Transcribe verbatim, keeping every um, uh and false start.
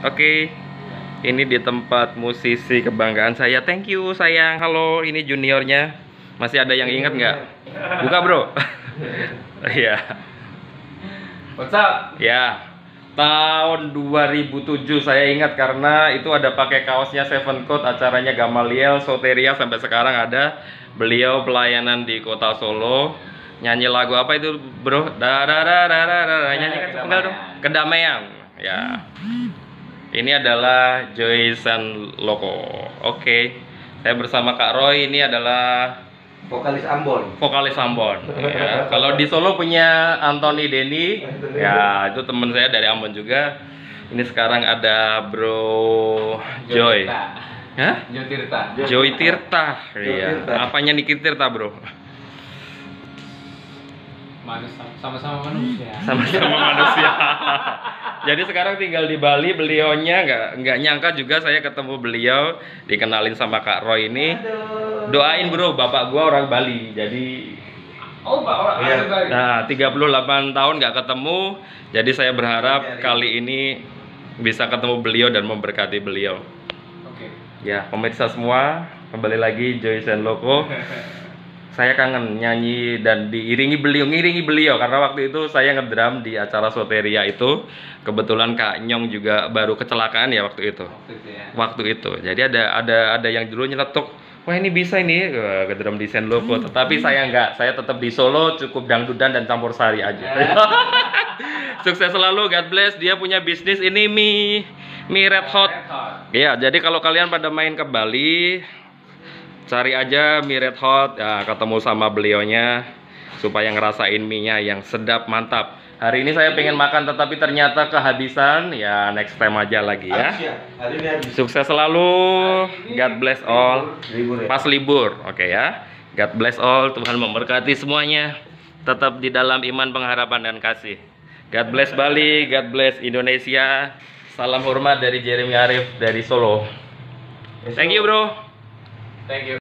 Oke, ini di tempat musisi kebanggaan saya. Thank you sayang. Halo, ini juniornya. Masih ada yang ingat nggak? Buka bro. Iya. What's up? Ya, tahun dua ribu tujuh saya ingat karena itu ada pakai kaosnya Seven Coat, acaranya Gamaliel, Soteria sampai sekarang ada. Beliau pelayanan di kota Solo. Nyanyi lagu apa itu bro? Dararararara. Nyanyikan sepenggal dong. Kedamaian. Ya. Ini adalah Joyce Loco. Oke. Saya bersama Kak Roy. Ini adalah vokalis Ambon. Vokalis Ambon. Ya. Kalau di Solo punya Anthony Denny. Ya, itu teman saya dari Ambon juga. Ini sekarang ada Bro Joy. Hah? Joy Tirta. Joy Tirta. Joy Iya. Tirta. Apanya Niki Tirta, Bro? Manus sama-sama manusia. Sama-sama manusia. Jadi sekarang tinggal di Bali, beliaunya nggak nggak nyangka juga saya ketemu beliau, dikenalin sama Kak Roy ini. Doain bro, bapak gua orang Bali, jadi Oh, Pak, orang Iya. asli Bali. nah tiga puluh delapan tahun nggak ketemu, jadi saya berharap kali ini bisa ketemu beliau dan memberkati beliau. Oke. Ya, pemirsa semua, kembali lagi Joyce and Loco. Saya kangen nyanyi dan diiringi beliau, ngiringi beliau karena waktu itu saya ngedrum di acara Soteria itu. Kebetulan Kak Nyong juga baru kecelakaan ya waktu itu. Waktu itu ya. Waktu itu. Jadi ada ada ada yang dulu nyeletuk, wah ini bisa ini ke drum desain Loco. Tetapi saya enggak, saya tetap di Solo cukup dangdutan dan campur sari aja. Sukses selalu, God bless. Dia punya bisnis ini mie mie Red Hot. Red Hot. Iya, jadi kalau kalian pada main ke Bali, cari aja mie Red Hot, ya, ketemu sama beliaunya supaya ngerasain mie-nya yang sedap, mantap. Hari ini saya pengen makan tetapi ternyata kehabisan, ya next time aja lagi ya. Habis ya? Hari ini habis. Sukses selalu, God bless all. Libur ya? Pas libur, oke ya. God bless all, Tuhan memberkati semuanya. Tetap di dalam iman, pengharapan dan kasih. God bless Bali, God bless Indonesia. Salam hormat dari Jeremy Arif dari Solo. Thank you bro. Thank you.